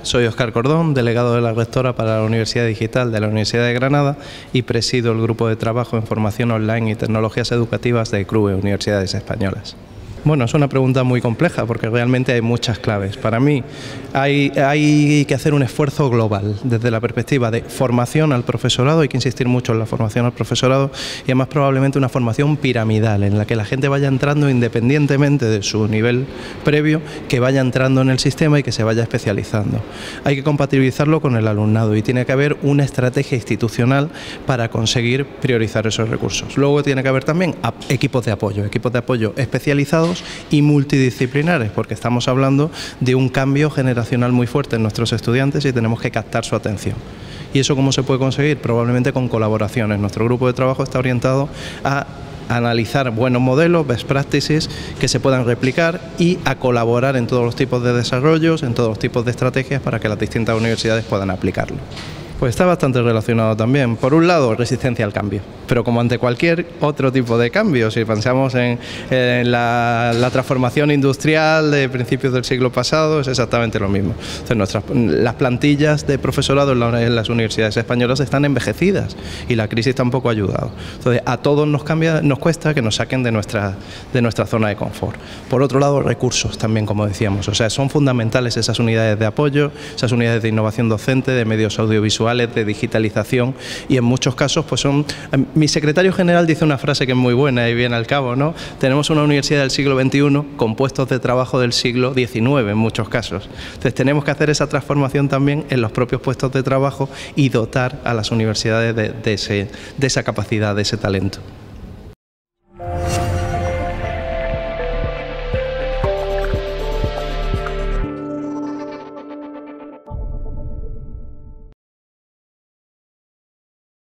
Soy Óscar Cordón, delegado de la rectora para la Universidad Digital de la Universidad de Granada y presido el grupo de trabajo en formación online y tecnologías educativas de CRUE, Universidades Españolas. Bueno, es una pregunta muy compleja porque realmente hay muchas claves. Para mí hay que hacer un esfuerzo global desde la perspectiva de formación al profesorado, hay que insistir mucho en la formación al profesorado y además probablemente una formación piramidal en la que la gente vaya entrando independientemente de su nivel previo, que vaya entrando en el sistema y que se vaya especializando. Hay que compatibilizarlo con el alumnado y tiene que haber una estrategia institucional para conseguir priorizar esos recursos. Luego tiene que haber también equipos de apoyo especializados y multidisciplinares, porque estamos hablando de un cambio generacional muy fuerte en nuestros estudiantes y tenemos que captar su atención. ¿Y eso cómo se puede conseguir? Probablemente con colaboraciones. Nuestro grupo de trabajo está orientado a analizar buenos modelos, best practices, que se puedan replicar y a colaborar en todos los tipos de desarrollos, en todos los tipos de estrategias para que las distintas universidades puedan aplicarlo. Pues está bastante relacionado también. Por un lado, resistencia al cambio, pero como ante cualquier otro tipo de cambio, si pensamos en la transformación industrial de principios del siglo pasado, es exactamente lo mismo. Entonces, las plantillas de profesorado en las universidades españolas están envejecidas y la crisis tampoco ha ayudado. Entonces, a todos nos cuesta que nos saquen de nuestra zona de confort. Por otro lado, recursos también, como decíamos. O sea, son fundamentales esas unidades de apoyo, esas unidades de innovación docente, de medios audiovisuales, de digitalización, y en muchos casos pues son... Mi secretario general dice una frase que es muy buena y viene al cabo, ¿no? Tenemos una universidad del siglo XXI con puestos de trabajo del siglo XIX en muchos casos. Entonces tenemos que hacer esa transformación también en los propios puestos de trabajo y dotar a las universidades de esa capacidad, de ese talento.